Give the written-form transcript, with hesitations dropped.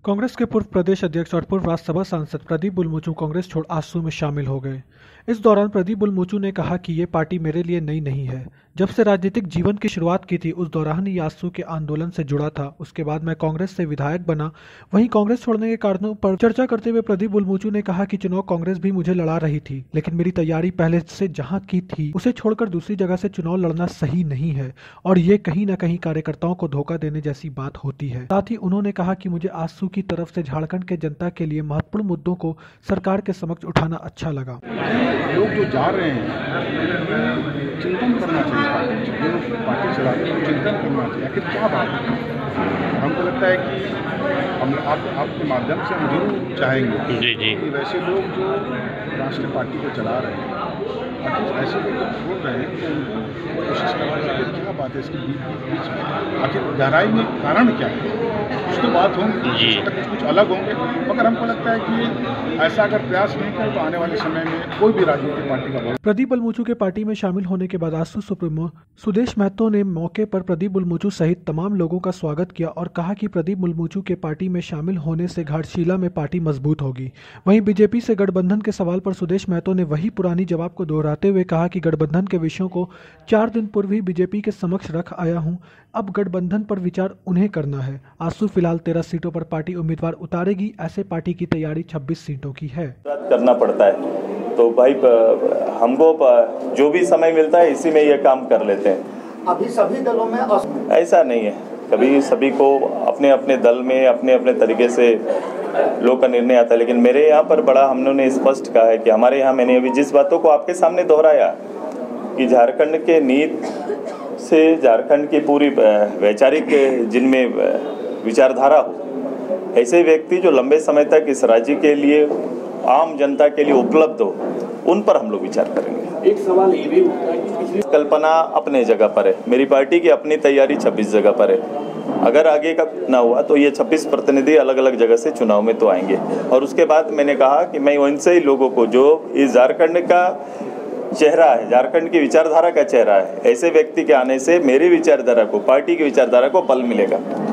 कांग्रेस के पूर्व प्रदेश अध्यक्ष और पूर्व राज्यसभा सांसद प्रदीप बुलमुचु कांग्रेस छोड़ आजसू में शामिल हो गए। इस दौरान प्रदीप बुलमुचु ने कहा कि ये पार्टी मेरे लिए नई नहीं है। जब से राजनीतिक जीवन की शुरुआत की थी उस दौरान ही आजसू के आंदोलन से जुड़ा था। उसके बाद मैं कांग्रेस से विधायक बना। वहीं कांग्रेस छोड़ने के कारणों पर चर्चा करते हुए प्रदीप बुलमुचु ने कहा कि चुनाव कांग्रेस भी मुझे लड़ा रही थी, लेकिन मेरी तैयारी पहले से जहां की थी उसे छोड़कर दूसरी जगह से चुनाव लड़ना सही नहीं है और ये कहीं न कहीं कार्यकर्ताओं को धोखा देने जैसी बात होती है। साथ ही उन्होंने कहा कि मुझे आजसू की तरफ से झारखंड के जनता के लिए महत्वपूर्ण मुद्दों को सरकार के समक्ष उठाना अच्छा लगा। लोग जो जा रहे हैं चिंतन करना चाहिए, पार्टी चलाते हैं चिंतन करना चाहिए आखिर क्या बात है। हमको लगता है कि हम आपके माध्यम से हम जरूर चाहेंगे कि वैसे लोग जो राष्ट्रीय पार्टी को चला रहे हैं ऐसे लोग जो बोल रहे हैं तो कोशिश करना चाहिए क्या बात है इसके बीच में आखिर गहराई में कारण क्या है, कुछ तो बात होंगी, कुछ अलग होंगे। मगर हमको लगता है कि ऐसा अगर प्रयास नहीं करें तो आने वाले समय में कोई भी राजनीतिक पार्टी का बहुत। प्रदीप बुलमुचु के पार्टी में शामिल होने के बाद आजसू सुप्रीमो सुदेश महतो ने मौके पर प्रदीप बुलमुचु सहित तमाम लोगों का स्वागत किया और कहा कि प्रदीप बुलमुचु के पार्टी में शामिल होने से घाटशिला में पार्टी मजबूत होगी। वहीं बीजेपी से गठबंधन के सवाल पर सुदेश महतो ने वही पुरानी जवाब को दोहराते हुए कहा कि गठबंधन के विषयों को 4 दिन पूर्व ही बीजेपी के समक्ष रख आया हूं, अब गठबंधन पर विचार उन्हें करना है। आजसू फिलहाल 13 सीटों पर पार्टी उम्मीदवार उतारेगी। ऐसे पार्टी की तैयारी 26 सीटों की है। करना पड़ता है तो भाई हमको जो भी समय मिलता है इसी में ये काम कर लेते हैं। अभी सभी दलों में ऐसा नहीं है, कभी सभी को अपने अपने दल में अपने अपने तरीके से लोग का निर्णय आता है, लेकिन मेरे यहाँ पर बड़ा हम लोगों ने स्पष्ट कहा है कि हमारे यहाँ मैंने अभी जिस बातों को आपके सामने दोहराया कि झारखंड के नीत से झारखंड की पूरी वैचारिक जिनमें विचारधारा हो, ऐसे व्यक्ति जो लंबे समय तक इस राज्य के लिए आम जनता के लिए उपलब्ध हो, उन पर हम लोग विचार करेंगे। एक सवाल ये भी उठता है कि कल्पना अपने जगह पर है, मेरी पार्टी की अपनी तैयारी 26 जगह पर है। अगर आगे का ना हुआ तो ये 26 प्रतिनिधि अलग अलग जगह से चुनाव में तो आएंगे। और उसके बाद मैंने कहा कि मैं उनसे ही लोगों को जो इस झारखंड का चेहरा है, झारखंड की विचारधारा का चेहरा है, ऐसे व्यक्ति के आने से मेरी विचारधारा को, पार्टी की विचारधारा को बल मिलेगा।